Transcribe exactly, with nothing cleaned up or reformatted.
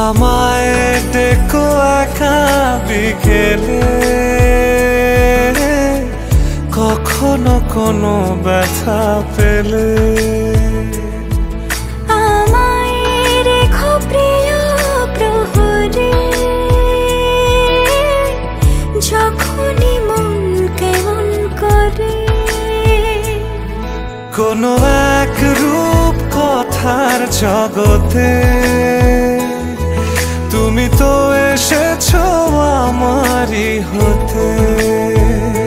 আমায় ডেকো একা বিকেলে, কখনো কোনো ব্যথা পেলে। আমায় রেখো প্রিয় প্রহরে, যখনই মন কেমন করে। কোনো এক রূপ কথার জগতে তুমি তো এসেছো আমারই হতে।